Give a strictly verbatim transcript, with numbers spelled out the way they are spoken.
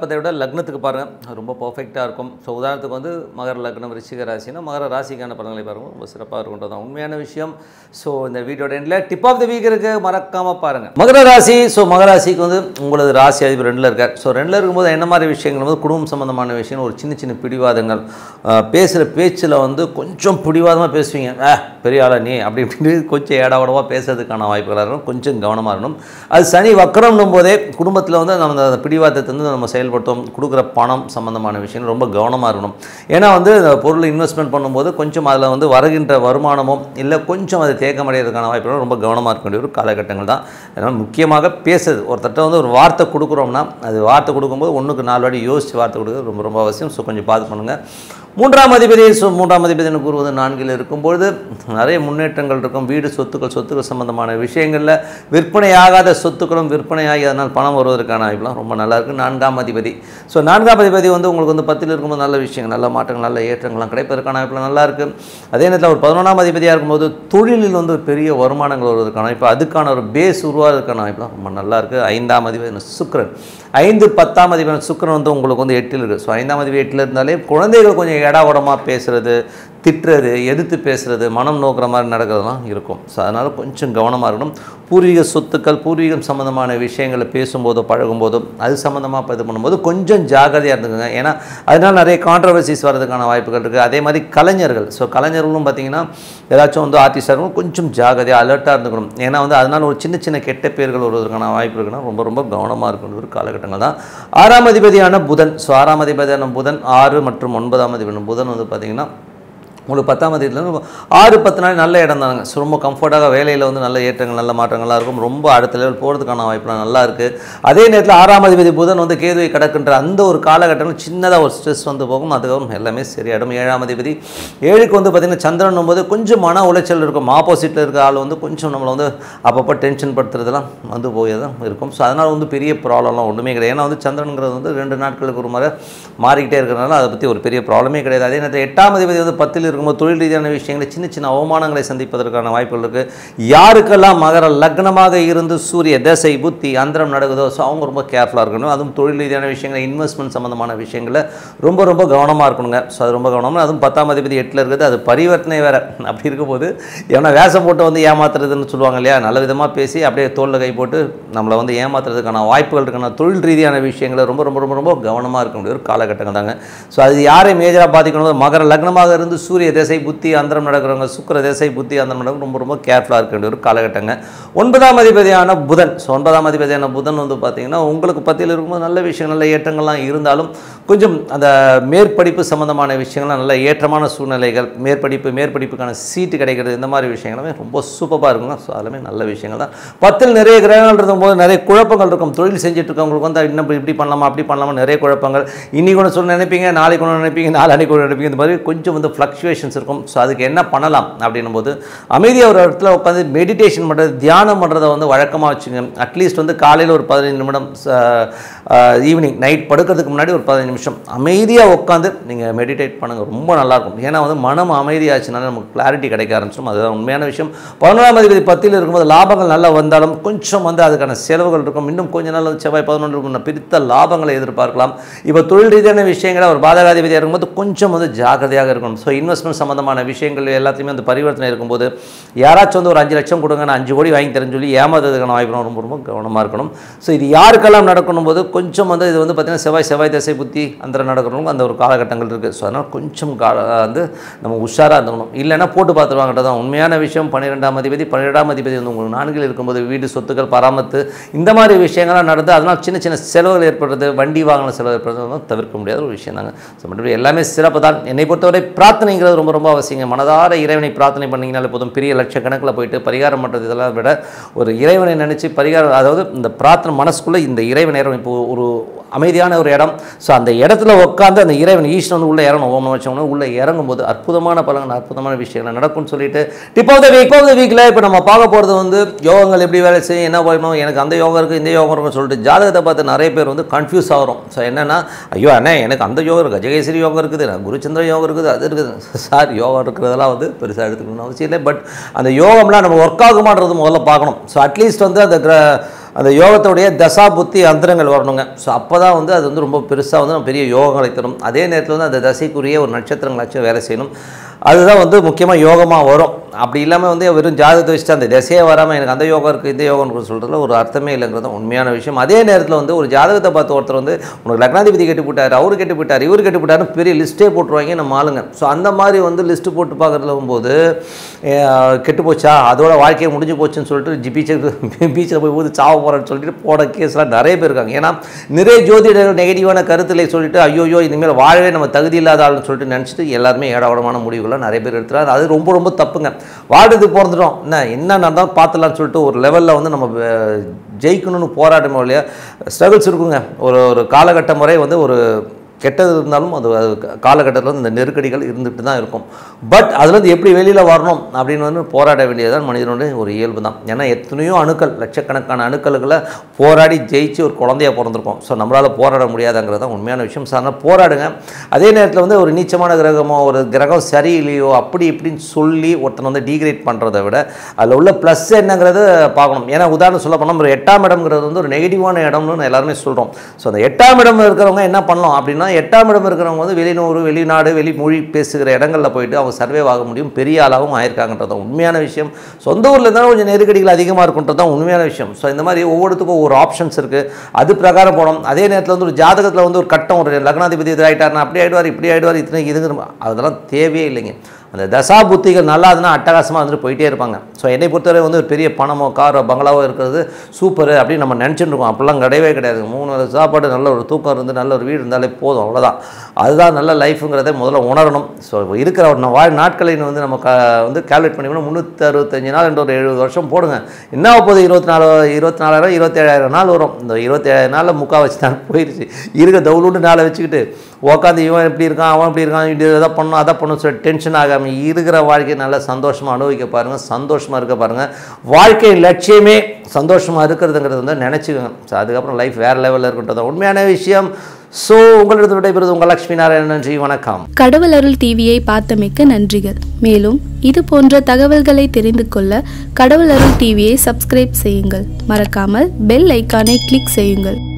பார்ப்பதை விட லக்னத்துக்கு பாருங்கள், ரொம்ப பர்ஃபெக்டாக இருக்கும். ஸோ உதாரணத்துக்கு வந்து மகர லக்னம் ரிஷிக ராசினா மகர ராசிக்கான பலன்களை பாருங்கள், ரொம்ப சிறப்பாக இருக்குன்றது தான் உண்மையான விஷயம். ஸோ இந்த வீடியோட எண்டில் டிப் ஆஃப் த வீக் இருக்குது, மறக்காமல் பாருங்கள். மகர ராசி, ஸோ மகர ராசிக்கு வந்து உங்களது ராசி அதிபர் ரெண்டில் இருக்கார். ஸோ ரெண்டில் இருக்கும்போது என்ன மாதிரி விஷயங்கள் வந்து குடும்பம் சம்மந்தமான விஷயம், ஒரு சின்ன சின்ன பிடிவாதங்கள், பேசுகிற பேச்சில் வந்து கொஞ்சம் பிடிவாதமாக பேசுவீங்க, ஆ பெரிய ஆளா நீ அப்படி இப்படின்னு கொஞ்சம் ஏடாவடமாக பேசுறதுக்கான வாய்ப்புகளாக இருக்கும். கொஞ்சம் கவனமாக இருக்கணும். அது சனி வக்கரம்னும் போதே குடும்பத்தில் வந்து நம்ம அந்த பிடிவாதத்தை வந்து நம்ம செயல்படுத்தும். கொடுக்குற பணம் சம்மந்தமான விஷயம் ரொம்ப கவனமாக இருக்கணும். ஏன்னா வந்து பொருள் இன்வெஸ்ட்மெண்ட் பண்ணும்போது கொஞ்சம் அதில் வந்து வருகின்ற வருமானமோ இல்லை கொஞ்சம் அது தேக்கமடைகிறதுக்கான வாய்ப்புகள் ரொம்ப கவனமாக இருக்க வேண்டிய ஒரு காலகட்டங்கள் தான். அதனால் முக்கியமாக பேசுறது, ஒருத்தட்ட வந்து ஒரு வார்த்தை கொடுக்குறோம்னா அது வார்த்தை கொடுக்கும்போது ஒன்றுக்கு நாலு வாட்டி யோசித்து வார்த்தை கொடுக்குறது ரொம்ப ரொம்ப அவசியம். ஸோ கொஞ்சம் பார்த்து பண்ணுங்கள். மூன்றாம் அதிபதி, ஸோ மூன்றாம் அதிபதி எனக்கு கூறுவது நான்கில் இருக்கும்பொழுது நிறைய முன்னேற்றங்கள் இருக்கும். வீடு சொத்துக்கள் சொத்துக்கள் சம்பந்தமான விஷயங்களில் விற்பனையாகாத சொத்துக்களும் விற்பனையாகி அதனால் பணம் வருவதற்கான வாய்ப்புலாம் ரொம்ப நல்லாயிருக்கு. நான்காம் அதிபதி, ஸோ நான்காம் அதிபதி வந்து உங்களுக்கு வந்து பத்தில் இருக்கும்போது நல்ல விஷயங்கள், நல்ல மாற்றங்கள், நல்ல ஏற்றங்கள்லாம் கிடைப்பதற்கான வாய்ப்புலாம் நல்லாயிருக்கு. அதே நேரத்தில் ஒரு பதினொன்றாம் அதிபதியாக இருக்கும்போது தொழிலில் வந்து பெரிய வருமானங்கள் வருவதற்கான வாய்ப்பு, அதுக்கான ஒரு பேஸ் உருவாவதற்கான வாய்ப்புலாம் ரொம்ப நல்லாயிருக்கு. ஐந்தாம் அதிபதி சுக்கிரன், ஐந்து பத்தாம் அதிபதி சுக்கிரன் வந்து உங்களுக்கு வந்து எட்டில் இருக்குது. ஸோ ஐந்தாம் அதிபதி எட்டில் இருந்தாலே குழந்தைகள் கொஞ்சம் ஏடாவடமாக பேசுகிறது, திட்டுறது, எதிர்த்து பேசுகிறது, மனம் நோக்கிற மாதிரி நடக்கிறதுலாம் இருக்கும். ஸோ அதனால் கொஞ்சம் கவனமாக இருக்கணும். பூர்வீக சொத்துக்கள், பூர்வீகம் சம்மந்தமான விஷயங்களை பேசும்போதோ பழகும்போதோ அது சம்மந்தமாக இது பண்ணும்போது கொஞ்சம் ஜாகிரதையாக இருந்துக்குங்க. ஏன்னா அதனால் நிறைய கான்ட்ரவர்சிஸ் வர்றதுக்கான வாய்ப்புகள் இருக்குது. அதே மாதிரி கலைஞர்கள், ஸோ கலைஞர்களும் பார்த்திங்கன்னா ஏதாச்சும் வந்து ஆர்டிஸ்டாக இருக்கும், கொஞ்சம் ஜாகிரதையாக அலர்ட்டாக இருந்துக்கணும். ஏன்னா வந்து அதனால் ஒரு சின்ன சின்ன கெட்ட பேர்கள் வருவதற்கான வாய்ப்பு இருக்குன்னா ரொம்ப ரொம்ப கவனமாக இருக்கணும் ஒரு காலகட்டங்கள் தான். ஆறாம் அதிபதியான புதன், ஸோ ஆறாம் அதிபதியான புதன், ஆறு மற்றும் ஒன்பதாம் அதிபதியான புதன் வந்து பார்த்திங்கன்னா உங்களுக்கு பத்தாம் தேதியில் ஆறு பத்து நாள் நல்ல இடம் தானுங்க. ஸோ ரொம்ப கம்ஃபர்ட்டாக வேலையில் வந்து நல்ல ஏற்றங்கள் நல்ல மாற்றங்கள்லாம் இருக்கும். ரொம்ப அடுத்த லெவல் போகிறதுக்கான வாய்ப்புலாம் நல்லா இருக்குது. அதே நேரத்தில் ஆறாம் அதிபதி புதன் வந்து கேதுவை கடக்கின்ற அந்த ஒரு காலகட்டத்தில் சின்னதாக ஒரு ஸ்ட்ரெஸ் வந்து போகும். அதுக்கப்புறம் எல்லாமே சரியாயிடும். ஏழாம் அதிபதி ஏழுக்கு வந்து பார்த்திங்கன்னா சந்திரன் போது கொஞ்சம் மன உளைச்சல் இருக்கும். ஆப்போசிட்டில் இருக்க ஆள் வந்து கொஞ்சம் நம்மளை வந்து அப்பப்போ டென்ஷன் படுத்துறதுலாம் வந்து போய் தான் இருக்கும். ஸோ அதனால் வந்து பெரிய ப்ராப்ளம்லாம் ஒன்றுமே கிடையாது. ஏன்னா வந்து சந்திரனுங்கிறது வந்து ரெண்டு நாட்களுக்கு ஒரு முறை மாறிக்கிட்டே இருக்கிறதுனால அதை பற்றி ஒரு பெரிய ப்ராப்ளமே கிடையாது. அதே நேரத்தில் எட்டாம் அதிபதி வந்து பத்தில் இருக்கும்போது தொழில் ரீதியான விஷயங்களை சின்ன சின்ன அவமானங்களை சந்திப்பதற்கான வாய்ப்புகள் இருக்குது. யாருக்கெல்லாம் மகர லக்னமாக இருந்து சூரிய தசை புத்தி அந்தரம் நடக்குதோ ஸோ அவங்க ரொம்ப கேர்ஃபுல்லாக இருக்கணும். அதுவும் தொழில் ரீதியான விஷயங்களை, இன்வெஸ்ட்மெண்ட் சம்மந்தமான விஷயங்களில் ரொம்ப ரொம்ப கவனமாக இருக்கணுங்க. ஸோ அது ரொம்ப கவனமாக, அதுவும் பத்தாம் அதிபதி எட்டில் இருக்குது, அது பரிவர்த்தனை வேறு. அப்படி இருக்கும்போது ஏன்னா வேஷம் போட்டு வந்து ஏமாத்துறதுன்னு சொல்லுவாங்க இல்லையா, நல்ல விதமாக பேசி அப்படியே தோளில் கை போட்டு நம்மளை வந்து ஏமாத்துறதுக்கான வாய்ப்புகள் இருக்கான தொழில் ரீதியான விஷயங்களை ரொம்ப ரொம்ப ரொம்ப ரொம்ப கவனமாக இருக்க முடியும் ஒரு காலகட்டங்கள் தாங்க. ஸோ அது யாரை மேஜராக பார்த்துக்கணும், மகர லக்னமாக இருந்து சூரிய தேசை புத்தி அந்தரம் நடக்கிறவங்க, சுக்கிர தேசை புத்தி அந்தரம் நடக்கும், ரொம்ப ரொம்ப கேர்ஃபுல்லாக இருக்க வேண்டிய ஒரு காலகட்டங்க. ஒன்பதாம் அதிபதியான புதன், ஸோ ஒன்பதாம் அதிபதியான புதன் வந்து பார்த்திங்கன்னா உங்களுக்கு பத்தியில் இருக்கும்போது நல்ல விஷயங்கள், நல்ல ஏற்றங்கள்லாம் இருந்தாலும் கொஞ்சம் அந்த மேற்படிப்பு சம்மந்தமான விஷயங்கள்லாம் நல்ல ஏற்றமான சூழ்நிலைகள், மேற்படிப்பு மேற்படிப்புக்கான சீட்டு கிடைக்கிறது, இந்த மாதிரி விஷயங்களுமே ரொம்ப சூப்பராக இருக்குங்க. ஸோ அதெல்லாமே நல்ல விஷயங்கள் தான். பத்தில் நிறைய கிரகங்கள் இருக்கும்போது நிறைய குழப்பங்கள் இருக்கும். தொழில் செஞ்சுட்டு இருக்கவங்களுக்கு வந்து இன்னும் இப்படி பண்ணலாமா அப்படி பண்ணலாமா நிறைய குழப்பங்கள், இன்னைக்கு ஒன்று சொல்ல நினைப்பீங்க, நாளைக்கு ஒன்று நினைப்பீங்க, நாளைக்கு ஒன்று நினைப்பீங்க, இந்த மாதிரி கொஞ்சம் வந்து ஃப்ளக்சுவேஷன்ஸ் இருக்கும். ஸோ அதுக்கு என்ன பண்ணலாம் அப்படின்னும் போது அமைதியாக ஒரு இடத்துல உட்காந்து மெடிடேஷன் பண்ணுறது, தியானம் பண்ணுறதை வந்து வழக்கமாக வச்சுங்க. அட்லீஸ்ட் வந்து காலையில் ஒரு பதினைந்து நிமிடம், ஈவினிங் நைட் படுக்கிறதுக்கு முன்னாடி ஒரு பதினஞ்சு நிமிஷம் அமைதியாக உட்காந்து நீங்கள் மெடிடேட் பண்ணுங்கள், ரொம்ப நல்லாயிருக்கும். ஏன்னா வந்து மனம் அமைதியாச்சுனால நமக்கு கிளாரிட்டி கிடைக்க ஆரம்பிச்சிடும். அதுதான் உண்மையான விஷயம். பதினொன்றாம் அதிபதி பத்தில் இருக்கும்போது லாபங்கள் நல்லா வந்தாலும் கொஞ்சம் வந்து அதுக்கான செலவுகள் இருக்கும். இன்னும் கொஞ்ச நாள் வந்து செவ்வாய் பதினொன்று பிரித்த லாபங்களை எதிர்பார்க்கலாம். இப்போ தொழில் ரீதியான விஷயங்களை ஒரு பாதகாதிபதியாக இருக்கும்போது கொஞ்சம் வந்து ஜாக்கிரதையாக இருக்கணும். ஸோ இன்வெஸ்ட்மெண்ட் சம்மந்தமான விஷயங்கள் எல்லாத்தையுமே அந்த பரிவர்த்தனை இருக்கும்போது யாராச்சும் வந்து ஒரு அஞ்சு லட்சம் கொடுங்க, நான் அஞ்சு கோடி வாங்கி தரேன்னு சொல்லி ஏமாத்துறதுக்கான வாய்ப்பு ரொம்ப ரொம்ப கவனமாக இருக்கணும். ஸோ இது யாருக்கெல்லாம் நடக்கணும் போது கொஞ்சம் வந்து இது வந்து பார்த்திங்கன்னா செவ்வாய் செவ்வாய் தசை புத்தி அந்த நடக்கணும் அந்த ஒரு காலகட்டங்கள் இருக்குது. ஸோ அதனால் கொஞ்சம் கா வந்து நம்ம உஷாராக இருந்துக்கணும். இல்லைன்னா போட்டு பார்த்துருவாங்கன்றது தான் உண்மையான விஷயம். பன்னிரெண்டாம் அதிபதி பன்னிரெண்டாம் அதிபதி வந்து உங்களுக்கு நான்கில் இருக்கும்போது வீடு சொத்துக்கள் பராமத்து இந்த மாதிரி விஷயங்கள்லாம் நடந்து அதனால் சின்ன சின்ன செலவுகள் ஏற்படுறது, வண்டி வாகன செலவு ஏற்படுறது தவிர்க்க முடியாத ஒரு விஷயம் தாங்க. ஸோ மற்றபடி எல்லாமே சிறப்பு தான். என்னை பொறுத்தவரை பிரார்த்தனைங்கிறது ரொம்ப ரொம்ப அவசியங்க. மனதார இறைவனை பிரார்த்தனை பண்ணிங்கனாலே போதும். பெரிய லட்சக்கணக்கில் போயிட்டு பரிகாரம் பண்ணுறது இதெல்லாம் விட ஒரு இறைவனை நினச்சி பரிகாரம், அதாவது இந்த பிரார்த்தனை மனசுக்குள்ளே இந்த இறைவன் நேரம் இப்போ ஒரு அமைதியான ஒரு இடம், ஸோ அந்த இடத்துல உட்காந்து அந்த இறைவன் ஈஸ்வரன் வந்து உள்ளே இறங்கணும். ஓம் வச்சவங்க உள்ளே இறங்கும் போது அற்புதமான பலன், அற்புதமான விஷயங்கள் நடக்கும்னு சொல்லிட்டு tip of the week of the வீக்கில் இப்போ நம்ம பார்க்க போகிறது வந்து யோகங்கள் எப்படி வேலை செய்யும், என்ன பண்ணணும், எனக்கு அந்த யோகம் இருக்குது இந்த யோகம் இருக்குன்னு சொல்லிட்டு ஜாதகத்தை பார்த்து நிறைய பேர் வந்து கன்ஃபியூஸ் ஆகிறோம். ஸோ என்னென்னா, ஐயோ அண்ணே எனக்கு அந்த யோகம் இருக்குது, கஜகேசரி யோகம் இருக்குது, குருச்சந்திர யோகம் இருக்குது, அது இருக்குது. சார் யோகம் இருக்கிறதெல்லாம் வந்து பெருசாக எடுத்துக்கணும்னு அவசியம் இல்லை. பட் அந்த யோகம்லாம் நம்ம ஒர்க் ஆகுமான்றது முதல்ல பார்க்கணும். ஸோ அட்லீஸ்ட் வந்து அந்த அந்த யோகத்துடைய தசா புத்தி அந்தரங்கள் வரணுங்க. ஸோ அப்போ தான் வந்து அது வந்து ரொம்ப பெருசாக வந்து பெரிய யோகங்களை தரும். அதே நேரத்தில் வந்து அந்த தசைக்குரிய ஒரு நட்சத்திரங்களாச்சும் வேலை செய்யணும். அதுதான் வந்து முக்கியமாக யோகமாக வரும். அப்படி இல்லாமல் வந்து வெறும் ஜாதகத்தை வச்சுட்டு அந்த திசையே வராமல் எனக்கு அந்த யோகம் இருக்குது இந்த யோகம்னு சொல்கிறதுல ஒரு அர்த்தமே இல்லைங்கிறது உண்மையான விஷயம். அதே நேரத்தில் வந்து ஒரு ஜாதகத்தை பார்த்து ஒருத்தர் வந்து உனக்கு லக்னாதிபதி கெட்டு போட்டார், அவரு கெட்டு போட்டார், இவர் கெட்டு போட்டாருன்னு பெரிய லிஸ்ட்டே போட்டுருவாங்க நம்ம ஆளுங்க. ஸோ அந்த மாதிரி வந்து லிஸ்ட்டு போட்டு பார்க்குறதுல போது கெட்டு போச்சா அதோட வாழ்க்கையை முடிஞ்சு போச்சுன்னு சொல்லிட்டு ஜி பீச்சில் பீச்சில் போய் போது சாவ போகிறேன்னு சொல்லிட்டு போட கேஸ்லாம் நிறைய பேர் இருக்காங்க. ஏன்னா நிறைய ஜோதிடர்கள் நெகட்டிவான கருத்தில் சொல்லிட்டு ஐயோயோ இனிமேல் வாழவே நம்ம தகுதி இல்லாத ஆள்னு சொல்லிட்டு நினச்சிட்டு எல்லாருமே ஏடாவடமான முடிவுகள் நிறைய பேர் எடுத்துறாரு. அது ரொம்ப ரொம்ப தப்புங்க. வாழ்றது பிறந்துட்டோம் என்ன என்ன நடந்தாலும் பார்த்துலான்னு சொல்லிட்டு ஒரு லெவலில் வந்து நம்ம ஜெயிக்கணும்னு போராட்டம் இல்லையா ஸ்ட்ரகிள்ஸ் இருக்குங்க. ஒரு ஒரு காலகட்டம் முறை வந்து ஒரு கெட்டது இருந்தாலும் அது அது காலகட்டத்தில் வந்து இந்த நெருக்கடிகள் இருந்துட்டு தான் இருக்கும். பட் அதுலேருந்து எப்படி வெளியில் வரணும் அப்படின்னு வந்து போராட வேண்டியதுதான் மனிதனுடைய ஒரு இயல்பு தான். ஏன்னா எத்தனையோ அணுக்கள் லட்சக்கணக்கான அணுக்களுக்குள்ள போராடி ஜெயிச்சு ஒரு குழந்தையாக பிறந்திருக்கும். ஸோ நம்மளால் போராட முடியாதுங்கிறது தான் உண்மையான விஷயம். ஸோ அதனால் போராடுங்க. அதே நேரத்தில் வந்து ஒரு நீச்சமான கிரகமோ ஒரு கிரகம் சரியில்லையோ அப்படி இப்படின்னு சொல்லி ஒருத்தனை வந்து டீக்ரேட் பண்ணுறதை விட அதில் உள்ள ப்ளஸ் என்னங்கிறது பார்க்கணும். ஏன்னா உதாரணம் சொல்ல போனால் ஒரு எட்டாம் இடம்ங்கிறது வந்து ஒரு நெகட்டிவான இடம்னு எல்லாருமே சொல்கிறோம். ஸோ அந்த எட்டாம் இடம் இருக்கிறவங்க என்ன பண்ணலாம் அப்படின்னா எட்டாம் இடம் இருக்கிறவங்க வந்து வெளிநூறு வெளிநாடு வெளி மொழி பேசுகிற இடங்களில் போயிட்டு அவங்க சர்வே ஆக முடியும், பெரிய ஆளாகவும் ஆயிருக்காங்கன்றது உண்மையான விஷயம். சொந்த ஊரில் இருந்தாலும் கொஞ்சம் நெருக்கடிகள் அதிகமாக இருக்குன்றது தான் உண்மையான விஷயம். ஸோ இந்த மாதிரி ஒவ்வொருத்துக்கும் ஒவ்வொரு ஆப்ஷன்ஸ் இருக்குது, அது பிரகாரம் போகணும். அதே நேரத்தில் வந்து ஒரு ஜாதகத்தில் வந்து ஒரு கட்டம் ஒரு லக்னாதிபதி இது ஆகிட்டார்னா அப்படி ஆகிடுவார் இப்படி ஆகிடுவார் இத்தனை இதுங்கிற அதெல்லாம் தேவையே இல்லைங்க. அந்த தசா புத்திகள் நல்லா இருந்துன்னா அட்டகாசமாக வந்துட்டு போயிட்டே இருப்பாங்க. ஸோ என்னை பொறுத்தவரை வந்து ஒரு பெரிய பணமோ காரோ பங்களாவோ இருக்கிறது சூப்பர் அப்படின்னு நம்ம நினச்சிட்டு இருக்கோம். அப்படிலாம் கிடையவே கிடையாது. மூணு சாப்பாடு நல்ல ஒரு தூக்கம் இருந்து நல்ல ஒரு வீடு இருந்தாலே போதும், அவ்வளோதான். அதுதான் நல்ல லைஃபுங்கிறத முதல்ல உணரணும். ஸோ இருக்கிற ஒரு வாழ் நாட்களை வந்து நம்ம க வந்து கால்குலேட் பண்ணிக்கணும். முந்நூற்றி அறுபத்தஞ்சு நாள் என்ற ஒரு எழுபது வருஷம் போடுங்க. என்ன போகுது இருபத்தி நாலு இருபத்தி நாலாயிரம் இருபத்தேழாயிரம் நாள் வரும். இந்த இருபத்தேழாயிரம் நாளில் முக்கால் வச்சு தான் போயிடுச்சு. இருக்க தவுளுண்டு நாளை வச்சுக்கிட்டு உட்காந்து இவன் இப்படி இருக்கான் அவன் இப்படி இருக்கான் இப்படி எதை பண்ணணும் அதை பண்ணணும் சொல்லி டென்ஷன் ஆகாமல் இருக்கிற வாழ்க்கையை நல்லா சந்தோஷமாக அனுபவிக்க பாருங்கள், சந்தோஷமாக இருக்க பாருங்கள். வாழ்க்கை லட்சியமே சந்தோஷமாக இருக்கிறதுங்கிறது வந்து நினச்சிக்கோங்க. ஸோ அதுக்கப்புறம் லைஃப் வேறு லெவலில் இருக்கின்றது உண்மையான விஷயம். ஸோ உங்களிடத்து விடைபெறுவது உங்கள் லட்சுமி நாராயணன். நன்றி, வணக்கம். கடவுள் அருள் டிவியை பார்த்தமைக்கு நன்றிகள். மேலும் இது போன்ற தகவல்களை தெரிந்து கொள்ள கடவுள் அருள் டிவியை சப்ஸ்கிரைப் செய்யுங்கள். மறக்காமல் பெல் ஐக்கானை கிளிக் செய்யுங்கள்.